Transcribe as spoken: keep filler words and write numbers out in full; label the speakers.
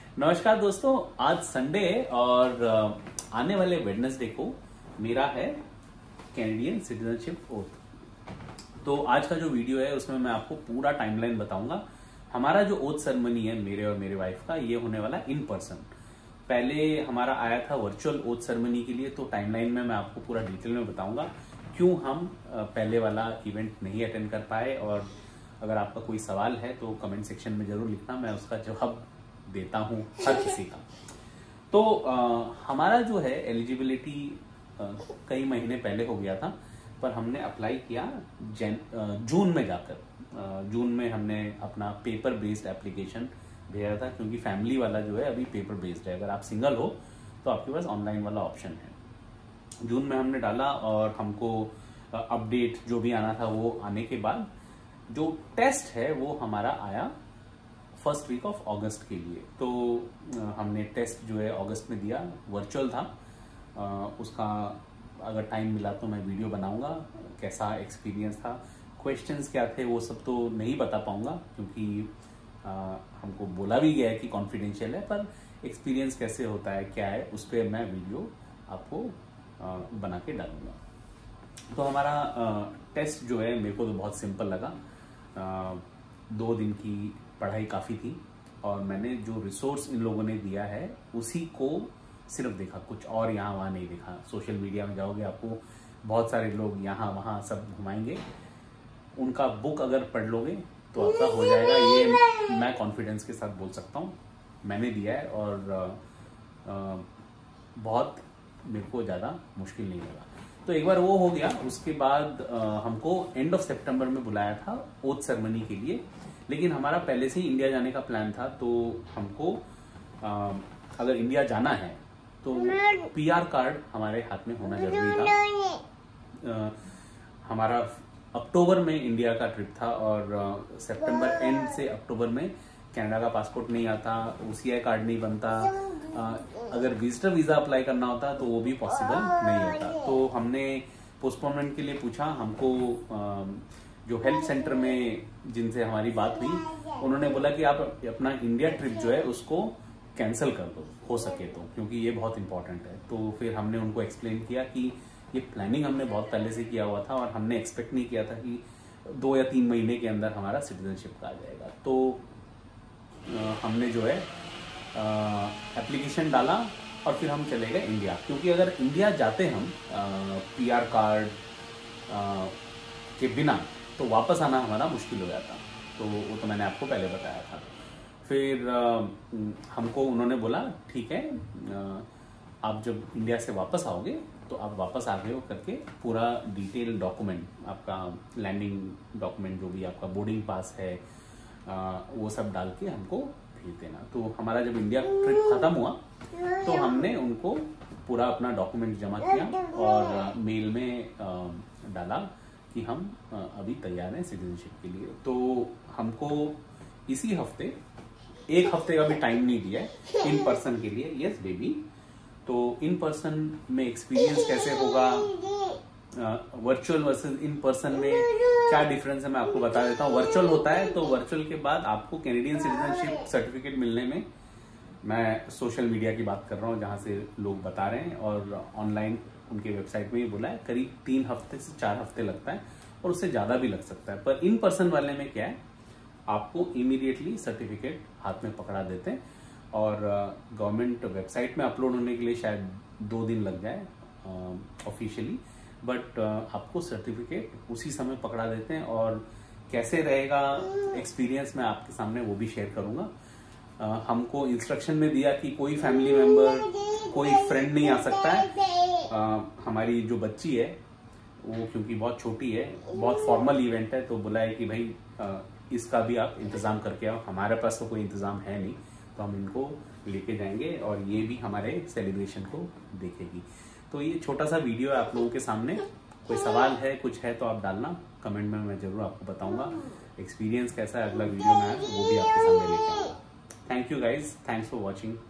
Speaker 1: नमस्कार दोस्तों, आज संडे है और आने वाले वेडनेसडे को मेरा है कैनेडियन सिटीजनशिप ओथ। तो आज का जो वीडियो है उसमें मैं आपको पूरा टाइमलाइन बताऊंगा। हमारा जो ओथ सेरेमनी है मेरे और मेरे वाइफ का, ये होने वाला इन पर्सन। पहले हमारा आया था वर्चुअल ओथ सेरेमनी के लिए, तो टाइमलाइन में मैं आपको पूरा डिटेल में बताऊंगा क्यों हम पहले वाला इवेंट नहीं अटेंड कर पाए। और अगर आपका कोई सवाल है तो कमेंट सेक्शन में जरूर लिखना, मैं उसका जवाब देता हूं हर किसी का। तो आ, हमारा जो है एलिजिबिलिटी कई महीने पहले हो गया था, पर हमने अप्लाई किया जैन जून में जाकर। जून में हमने अपना पेपर बेस्ड एप्लीकेशन भेजा था, क्योंकि फैमिली वाला जो है अभी पेपर बेस्ड है। अगर आप सिंगल हो तो आपके पास ऑनलाइन वाला ऑप्शन है। जून में हमने डाला और हमको अपडेट जो भी आना था वो आने के बाद जो टेस्ट है वो हमारा आया फर्स्ट वीक ऑफ अगस्त के लिए। तो हमने टेस्ट जो है अगस्त में दिया, वर्चुअल था। उसका अगर टाइम मिला तो मैं वीडियो बनाऊंगा कैसा एक्सपीरियंस था, क्वेश्चंस क्या थे वो सब तो नहीं बता पाऊंगा, क्योंकि आ, हमको बोला भी गया है कि कॉन्फिडेंशियल है, पर एक्सपीरियंस कैसे होता है क्या है उस पर मैं वीडियो आपको आ, बना के डालूंगा। तो हमारा आ, टेस्ट जो है मेरे को तो बहुत सिंपल लगा। आ, दो दिन की पढ़ाई काफ़ी थी और मैंने जो रिसोर्स इन लोगों ने दिया है उसी को सिर्फ देखा, कुछ और यहाँ वहाँ नहीं देखा। सोशल मीडिया में जाओगे आपको बहुत सारे लोग यहाँ वहाँ सब घुमाएंगे, उनका बुक अगर पढ़ लोगे तो आपका हो जाएगा। ये मैं कॉन्फिडेंस के साथ बोल सकता हूँ, मैंने दिया है और आ, आ, बहुत मेरे को ज़्यादा मुश्किल नहीं लगा। तो एक बार वो हो गया, उसके बाद आ, हमको एंड ऑफ सितंबर में बुलाया था ओथ सेरेमनी के लिए। लेकिन हमारा पहले से ही इंडिया जाने का प्लान था, तो हमको आ, अगर इंडिया जाना है तो पीआर कार्ड हमारे हाथ में होना जरूरी था। आ, हमारा अक्टूबर में इंडिया का ट्रिप था और सितंबर एंड से अक्टूबर में कनाडा का पासपोर्ट नहीं आता, ओसीआई कार्ड नहीं बनता, आ, अगर विजिटर वीजा अप्लाई करना होता तो वो भी पॉसिबल नहीं होता। तो हमने पोस्टपोनमेंट के लिए पूछा। हमको आ, जो हेल्थ सेंटर में जिनसे हमारी बात हुई, उन्होंने बोला कि आप अपना इंडिया ट्रिप जो है उसको कैंसिल कर दो हो सके तो, क्योंकि ये बहुत इंपॉर्टेंट है। तो फिर हमने उनको एक्सप्लेन किया कि ये प्लानिंग हमने बहुत पहले से किया हुआ था और हमने एक्सपेक्ट नहीं किया था कि दो या तीन महीने के अंदर हमारा सिटीजनशिप का आ जाएगा। तो आ, हमने जो है एप्लीकेशन डाला और फिर हम चले गए इंडिया, क्योंकि अगर इंडिया जाते हम पीआर कार्ड आ, के बिना तो वापस आना हमारा मुश्किल हो जाता। तो वो तो मैंने आपको पहले बताया था। फिर आ, हमको उन्होंने बोला ठीक है, आ, आप जब इंडिया से वापस आओगे तो आप वापस आ गए हो करके पूरा डिटेल डॉक्यूमेंट, आपका लैंडिंग डॉक्यूमेंट जो भी आपका बोर्डिंग पास है आ, वो सब डाल के हमको भेज देना। तो हमारा जब इंडिया ट्रिप खत्म हुआ तो हमने उनको पूरा अपना डॉक्यूमेंट जमा किया और मेल में आ, डाला कि हम अभी तैयार हैं सिटीजनशिप के लिए। तो हमको इसी हफ्ते, एक हफ्ते का भी टाइम नहीं दिया है इन पर्सन के लिए। यस बेबी, तो इन पर्सन में एक्सपीरियंस कैसे होगा, वर्चुअल वर्सेस इन पर्सन में क्या डिफरेंस है मैं आपको बता देता हूँ। वर्चुअल होता है तो वर्चुअल के बाद आपको कैनेडियन सिटीजनशिप सर्टिफिकेट मिलने में, मैं सोशल मीडिया की बात कर रहा हूँ जहाँ से लोग बता रहे हैं और ऑनलाइन उनके वेबसाइट में ही बोला है, करीब तीन हफ्ते से चार हफ्ते लगता है और उससे ज्यादा भी लग सकता है। पर इन पर्सन वाले में क्या है, आपको इमीडिएटली सर्टिफिकेट हाथ में पकड़ा देते हैं और गवर्नमेंट वेबसाइट में अपलोड होने के लिए शायद दो दिन लग जाए ऑफिशियली, बट आपको सर्टिफिकेट उसी समय पकड़ा देते हैं। और कैसे रहेगा एक्सपीरियंस मैं आपके सामने वो भी शेयर करूंगा। uh, हमको इंस्ट्रक्शन में दिया कि कोई फैमिली मेंबर, कोई फ्रेंड नहीं आ सकता है। uh, हमारी जो बच्ची है वो क्योंकि बहुत छोटी है, बहुत फॉर्मल इवेंट है, तो बोला है कि भाई uh, इसका भी आप इंतजाम करके आओ। हमारे पास तो कोई इंतजाम है नहीं, तो हम इनको लेके जाएंगे और ये भी हमारे सेलिब्रेशन को देखेगी। तो ये छोटा सा वीडियो है आप लोगों के सामने। कोई सवाल है, कुछ है तो आप डालना कमेंट में, मैं जरूर आपको बताऊंगा। एक्सपीरियंस कैसा है अगला वीडियो में वो भी आपके सामने लेके आऊंगा। Thank you guys, thanks for watching.